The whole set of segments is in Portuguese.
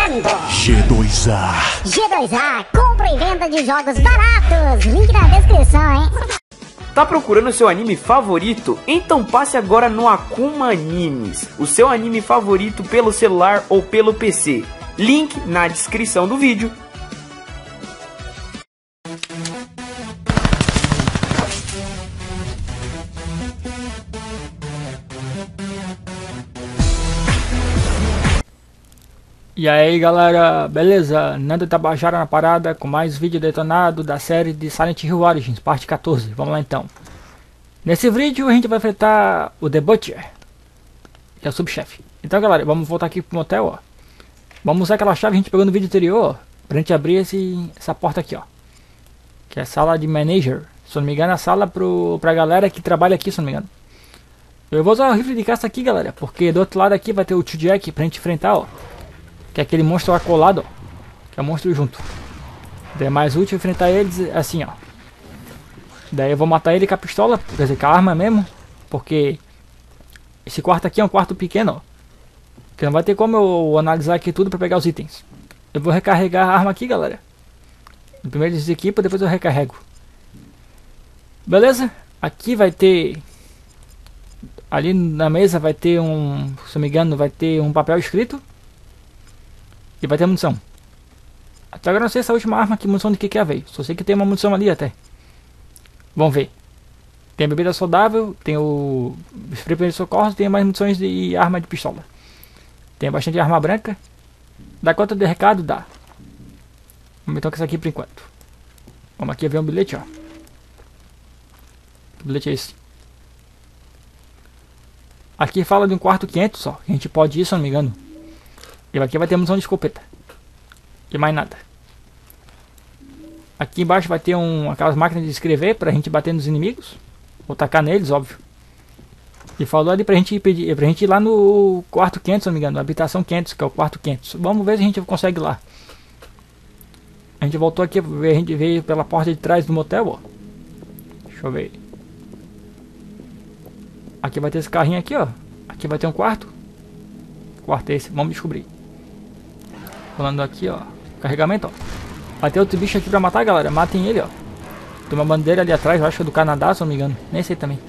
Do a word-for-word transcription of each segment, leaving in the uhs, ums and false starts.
apresentando G dois A. G dois A, compra e venda de jogos baratos. Link na descrição, hein? Tá procurando seu anime favorito? Então passe agora no Akuma Animes, o seu anime favorito pelo celular ou pelo P C. Link na descrição do vídeo. E aí galera, beleza? Nando Tabajara na parada com mais vídeo detonado da série de Silent Hill Origins, parte quatorze. Vamos lá então. Nesse vídeo a gente vai enfrentar o The Butcher, que é o subchefe. Então galera, vamos voltar aqui pro motel, ó. Vamos usar aquela chave que a gente pegou no vídeo anterior, ó, pra gente abrir esse, essa porta aqui, ó. Que é a sala de manager. Se eu não me engano, a sala pro, pra galera que trabalha aqui, se eu não me engano. Eu vou usar o rifle de caça aqui, galera, porque do outro lado aqui vai ter o Tio Jack pra gente enfrentar, ó. Que é aquele monstro lá colado, ó. Que é o monstro junto. Daí é mais útil enfrentar eles assim, ó. Daí eu vou matar ele com a pistola, quer dizer, com a arma mesmo. Porque esse quarto aqui é um quarto pequeno, ó. Que não vai ter como eu analisar aqui tudo pra pegar os itens. Eu vou recarregar a arma aqui, galera. Primeiro desequipa, depois eu recarrego. Beleza? Aqui vai ter... Ali na mesa vai ter um... Se não me engano, vai ter um papel escrito. E vai ter munição. Até agora não sei essa última arma que munição de que que é, velho. Só sei que tem uma munição ali até. Vamos ver. Tem a bebida saudável, tem o spray de socorro, tem mais munições de arma de pistola. Tem bastante arma branca. Dá conta de recado? Dá. Vamos então com isso aqui por enquanto. Vamos aqui ver um bilhete, ó. Que bilhete é esse? Aqui fala de um quarto quinhentos só. A gente pode ir, se eu não me engano. E aqui vai ter munição de escopeta. E mais nada. Aqui embaixo vai ter um, aquelas máquinas de escrever pra gente bater nos inimigos. Ou tacar neles, óbvio. E falou ali pra gente, pedir, pra gente ir lá no quarto quinhentos, se não me engano. Habitação quinhentos, que é o quarto quinhentos. Vamos ver se a gente consegue ir lá. A gente voltou aqui, a gente veio pela porta de trás do motel, ó. Deixa eu ver. Aqui vai ter esse carrinho aqui, ó. Aqui vai ter um quarto. Quarto é esse, vamos descobrir. Falando aqui, ó. Carregamento, ó. Vai ter outro bicho aqui pra matar, galera. Matem ele, ó. Tem uma bandeira ali atrás, eu acho que é do Canadá, se não me engano. Nem sei também.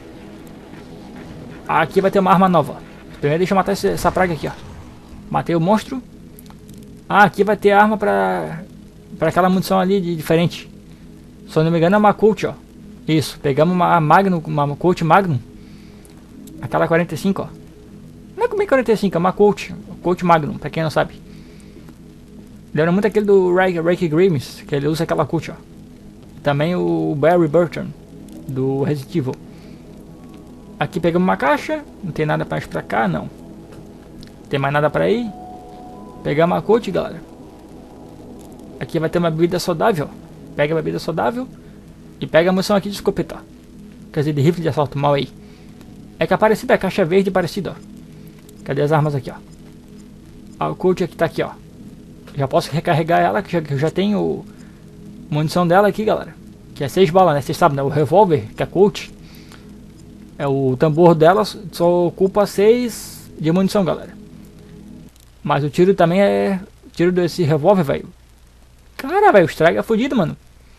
Aqui vai ter uma arma nova. Primeiro deixa eu matar esse, essa praga aqui, ó. Matei o monstro. Ah, aqui vai ter arma pra... Pra aquela munição ali de diferente. Se eu não me engano é uma Colt, ó. Isso, pegamos uma Magnum, uma Colt Magnum. Aquela quarenta e cinco, ó. Não é como é quarenta e cinco, é uma Colt. Colt Magnum, pra quem não sabe. Lembra muito aquele do Rick Grimes, que ele usa aquela Colt, ó. Também o Barry Burton, do Resident Evil. Aqui pegamos uma caixa. Não tem nada mais pra cá, não. Não tem mais nada pra ir. Pegamos a Colt, galera. Aqui vai ter uma bebida saudável, ó. Pega a bebida saudável. E pega a munição aqui de escopeta, ó. Quer dizer, de rifle de assalto, mal aí. É que é parecida, a caixa verde parecida, ó. Cadê as armas aqui, ó? A Colt aqui tá aqui, ó. Já posso recarregar ela, que já, que eu já tenho munição dela aqui, galera. Que é seis balas, né? Vocês sabem, né? O revólver, que é a Colt, é o tambor dela, só ocupa seis de munição, galera. Mas o tiro também é... O tiro desse revólver, velho. Cara, velho, o estrago é fodido, mano.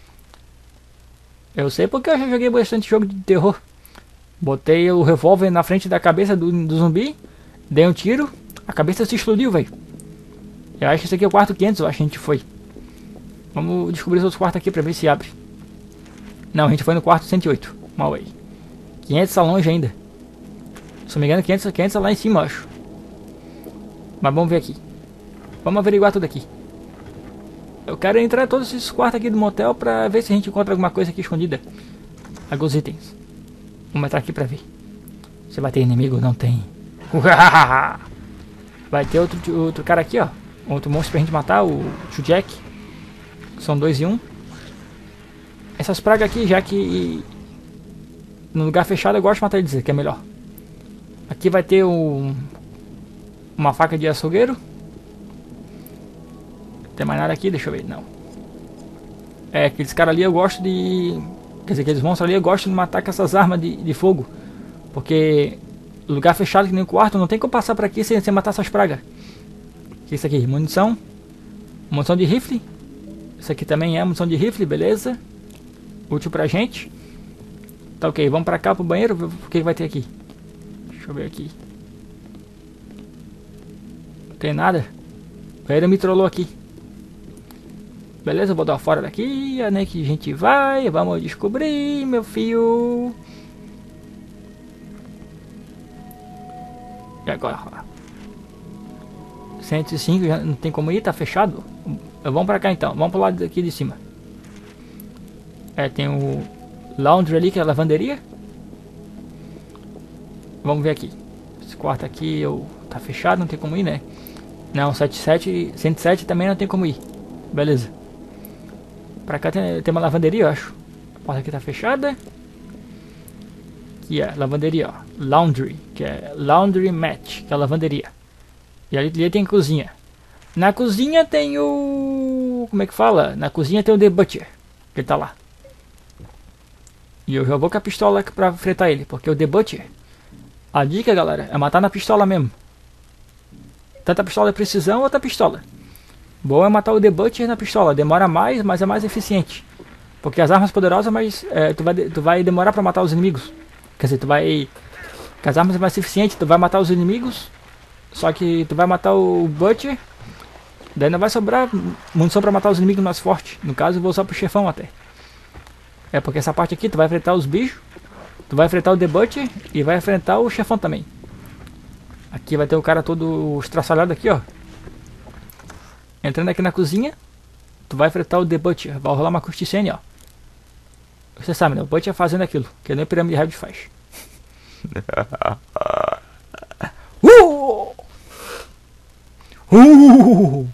Eu sei porque eu já joguei bastante jogo de terror. Botei o revólver na frente da cabeça do, do zumbi. Dei um tiro, a cabeça se explodiu, velho. Eu acho que esse aqui é o quarto quinhentos, eu acho que a gente foi. Vamos descobrir os outros quartos aqui pra ver se abre. Não, a gente foi no quarto cento e oito. Mal aí. quinhentos tá longe ainda. Se não me engano, quinhentos, quinhentos é lá em cima, eu acho. Mas vamos ver aqui. Vamos averiguar tudo aqui. Eu quero entrar em todos esses quartos aqui do motel pra ver se a gente encontra alguma coisa aqui escondida. Alguns itens. Vamos entrar aqui pra ver. Se vai ter inimigo, não tem. Vai ter outro, outro cara aqui, ó. Outro monstro pra gente matar, o Tio Jack. São dois e um. Essas pragas aqui, já que no lugar fechado eu gosto de matar eles, que é melhor. Aqui vai ter um, uma faca de açougueiro. Tem mais nada aqui? Deixa eu ver, não. É, aqueles caras ali eu gosto de... Quer dizer, aqueles monstros ali eu gosto de matar com essas armas de, de fogo. Porque lugar fechado que nem o quarto, não tem como passar por aqui sem, sem matar essas pragas. que é isso aqui? Munição. Munição de rifle. Isso aqui também é munição de rifle, beleza. Útil pra gente. Tá ok, vamos pra cá pro banheiro, ver o que vai ter aqui. Deixa eu ver aqui. Não tem nada. O banheiro me trollou aqui. Beleza, eu vou dar fora daqui. É nem que a gente vai. Vamos descobrir, meu filho. E agora? cento e cinco, já não tem como ir, tá fechado. Vamos pra cá então, vamos pro lado daqui de cima. É, tem o laundry ali, que é a lavanderia. Vamos ver aqui. Esse quarto aqui eu, tá fechado, não tem como ir, né? Não, setenta e sete, cento e sete também não tem como ir. Beleza. Pra cá tem, tem uma lavanderia, eu acho. A porta aqui tá fechada. Aqui é lavanderia, ó. Laundry, que é laundry mat, que é a lavanderia. E ali, ali tem cozinha. Na cozinha tem o... Como é que fala? Na cozinha tem o The Butcher, que ele tá lá. E eu já vou com a pistola pra enfrentar ele, porque o The Butcher... A dica, galera, é matar na pistola mesmo. Tanto a pistola de precisão, outra pistola. Bom é matar o The Butcher na pistola. Demora mais, mas é mais eficiente. Porque as armas poderosas, mas é, tu, vai, tu vai demorar pra matar os inimigos. Quer dizer, tu vai... Com as armas é mais eficiente, tu vai matar os inimigos. Só que tu vai matar o Butcher. Daí não vai sobrar munição pra matar os inimigos mais fortes. No caso eu vou usar pro chefão até. É porque essa parte aqui tu vai enfrentar os bichos. Tu vai enfrentar o The Butcher e vai enfrentar o chefão também. Aqui vai ter o cara todo estraçalhado aqui, ó. Entrando aqui na cozinha, tu vai enfrentar o The Butcher. Vai rolar uma cutscene, ó. Você sabe, né? O Butcher fazendo aquilo que nem o Pirâmide Head faz. uh! Uh!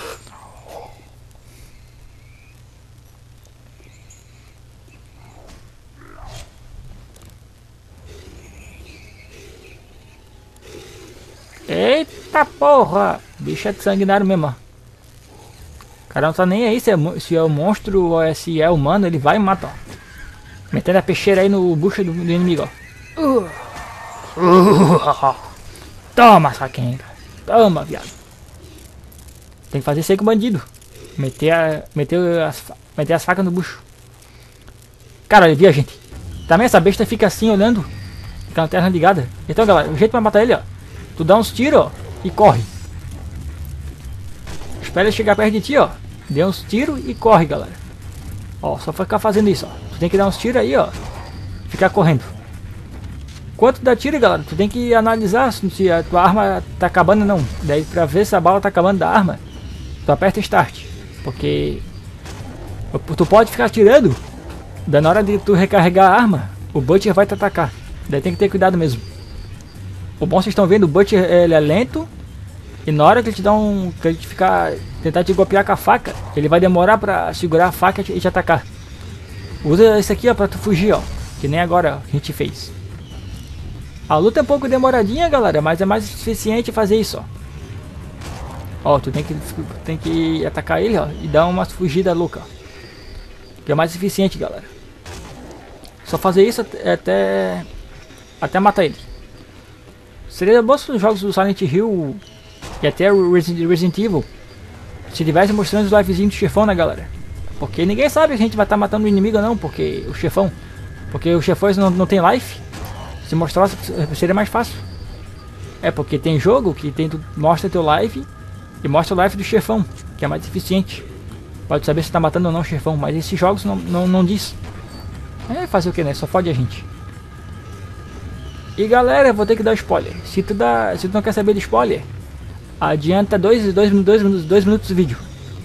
Eita porra! Bicho é de sanguinário mesmo, ó. O cara não tá nem aí se é, se é o monstro ou é, se é humano, ele vai e mata, ó. Metendo a peixeira aí no bucho do, do inimigo, ó. Uh. Uh. Toma, saquinha. Toma, viado. Tem que fazer isso aí com o bandido. Meter, a, meter, as, meter as facas no bucho. Cara, ele viu a gente. Também essa besta fica assim olhando. Fica na terra ligada. Então, galera, o jeito pra matar ele, ó. Tu dá uns tiros, ó, e corre. Espera ele chegar perto de ti, ó. Dê uns tiros e corre, galera. Ó, só ficar fazendo isso, ó. Tu tem que dar uns tiros aí, ó. Ficar correndo. Quanto dá tiro, galera, tu tem que analisar se a tua arma tá acabando ou não. Daí pra ver se a bala tá acabando da arma, tu aperta Start. Porque tu pode ficar atirando. Daí na hora de tu recarregar a arma, o Butcher vai te atacar. Daí tem que ter cuidado mesmo. O bom, vocês estão vendo, o Butcher ele é lento. E na hora que ele te dá um... que ele te ficar... tentar te golpear com a faca, ele vai demorar pra segurar a faca e te atacar. Usa esse aqui, ó, pra tu fugir, ó. Que nem agora, ó, que a gente fez. A luta é um pouco demoradinha, galera, mas é mais eficiente fazer isso, ó. Ó, tu tem que, tem que atacar ele, ó, e dar uma fugida louca, ó. Que é mais eficiente, galera. Só fazer isso até... até matar ele. Seria bom se os jogos do Silent Hill e até o Resident Evil se tivesse mostrando os livezinhos do chefão, né, galera? Porque ninguém sabe que a gente vai estar tá matando o inimigo ou não, porque o chefão. Porque os chefões não, não tem life. Se mostrasse seria mais fácil. É porque tem jogo que tem, tu mostra teu live e mostra o live do chefão, que é mais eficiente. Pode saber se tá matando ou não o chefão, mas esses jogos não, não, não diz. É fazer o que, né? Só fode a gente. E galera, vou ter que dar spoiler. Se tu, dá, se tu não quer saber de spoiler, adianta dois, dois, dois, dois, dois minutos do vídeo.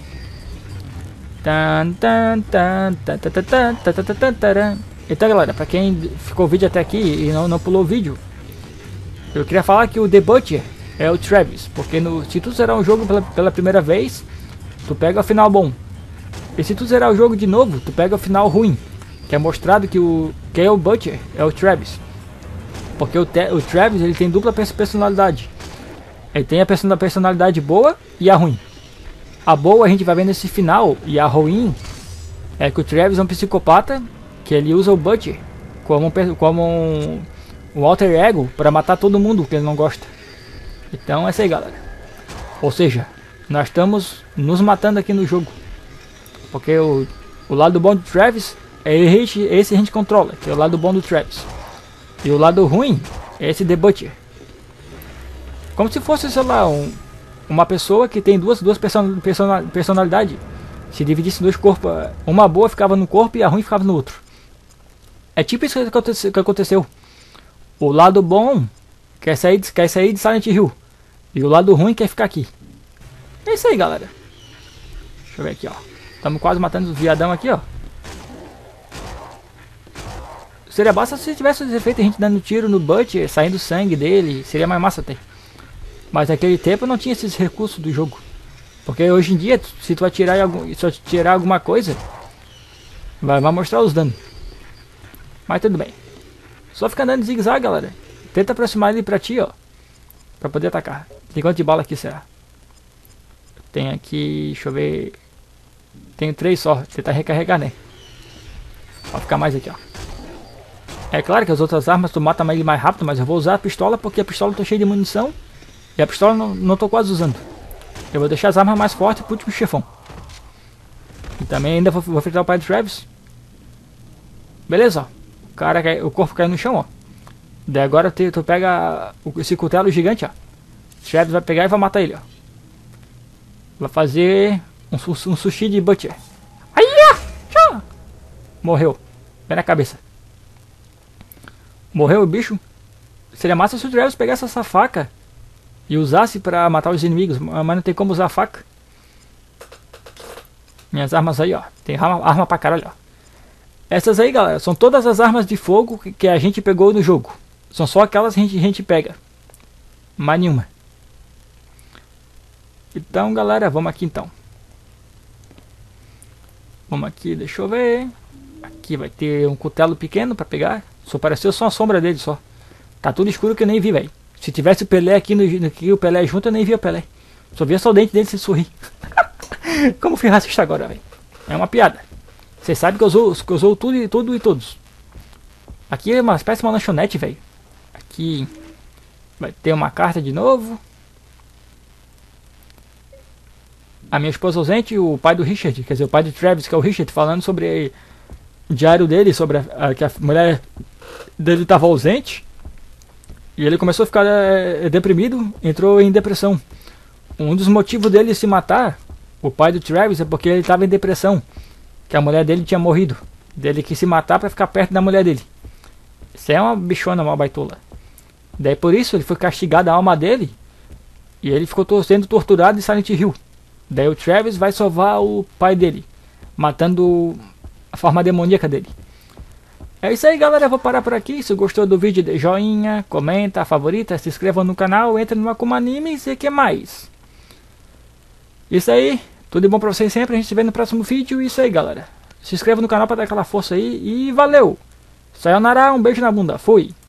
Então galera, pra quem ficou o vídeo até aqui e não, não pulou o vídeo, eu queria falar que o The Butcher é o Travis. Porque no, se tu zerar um jogo pela, pela primeira vez, tu pega o final bom. E se tu zerar o jogo de novo, tu pega o final ruim. Que é mostrado que o que é o Butcher é o Travis. Porque o, te, o Travis ele tem dupla personalidade. Ele tem a personalidade boa e a ruim. A boa a gente vai ver nesse final. E a ruim é que o Travis é um psicopata. Que ele usa o Butcher como um, como um, um alter ego para matar todo mundo que ele não gosta. Então é isso aí, galera. Ou seja, nós estamos nos matando aqui no jogo. Porque o, o lado bom do Travis é esse, esse a gente controla, que é o lado bom do Travis. E o lado ruim é esse The Butcher. Como se fosse, sei lá, um, uma pessoa que tem duas, duas person, person, personalidades. Se dividisse em dois corpos, uma boa ficava num corpo e a ruim ficava no outro. É tipo isso que aconteceu. Que aconteceu. O lado bom quer sair, de, quer sair de Silent Hill. E o lado ruim quer ficar aqui. É isso aí, galera. Deixa eu ver aqui, ó. Estamos quase matando os viadão aqui, ó. Seria massa se tivesse os efeitos a gente dando tiro no Butcher, saindo sangue dele. Seria mais massa até. Mas naquele tempo não tinha esses recursos do jogo. Porque hoje em dia, se tu atirar, em algum, se tu atirar alguma coisa, vai, vai mostrar os danos. Mas tudo bem. Só fica andando de zigue-zague, galera. Tenta aproximar ele pra ti, ó. Pra poder atacar. Tem quanto de bala aqui, será? Tem aqui, deixa eu ver. Tenho três só. Tentar recarregar, né? Vai ficar mais aqui, ó. É claro que as outras armas tu mata ele mais rápido, mas eu vou usar a pistola porque a pistola tá cheia de munição. E a pistola não, não tô quase usando. Eu vou deixar as armas mais fortes pro último chefão. E também ainda vou, vou fritar o pai do Travis. Beleza, ó. O, cara cai, o corpo caiu no chão, ó. Daí agora tu, tu pega esse cutelo gigante, ó. O Travis vai pegar e vai matar ele, ó. Vai fazer um, um sushi de Butcher. Aí, ó! Morreu. Pé na cabeça. Morreu o bicho. Seria massa se o Travis pegasse essa faca e usasse pra matar os inimigos, mas não tem como usar a faca. Minhas armas aí, ó. Tem arma, arma pra caralho, ó. Essas aí, galera, são todas as armas de fogo que, que a gente pegou no jogo. São só aquelas que a gente, a gente pega. Mais nenhuma. Então, galera, vamos aqui então. Vamos aqui, deixa eu ver. Aqui vai ter um cutelo pequeno pra pegar. Só apareceu só a sombra dele, só. Tá tudo escuro que eu nem vi, velho. Se tivesse o Pelé aqui no, no que o Pelé junto, eu nem via o Pelé. Só via só o dente dele se sorrir. Como fui racista agora, velho. É uma piada. Você sabe que eu usou, que eu usou tudo e tudo e todos. Aqui é uma espécie de uma lanchonete, velho. Aqui vai ter uma carta de novo. A minha esposa ausente e o pai do Richard, quer dizer, o pai do Travis, que é o Richard, falando sobre o diário dele, sobre a, a, que a mulher dele estava ausente. E ele começou a ficar é, deprimido, entrou em depressão. Um dos motivos dele se matar, o pai do Travis, é porque ele estava em depressão. Que a mulher dele tinha morrido. Dele quis se matar para ficar perto da mulher dele. Isso é uma bichona, uma baitola. Daí por isso ele foi castigado a alma dele. E ele ficou sendo torturado em Silent Hill. Daí o Travis vai salvar o pai dele, matando a forma demoníaca dele. É isso aí, galera, eu vou parar por aqui. Se gostou do vídeo, dê joinha, comenta, favorita, se inscreva no canal, entre no Akuma Animes e que mais. Isso aí, tudo de bom pra vocês sempre, a gente se vê no próximo vídeo. Isso aí, galera, se inscreva no canal pra dar aquela força aí e valeu. Sayonara, um beijo na bunda, fui.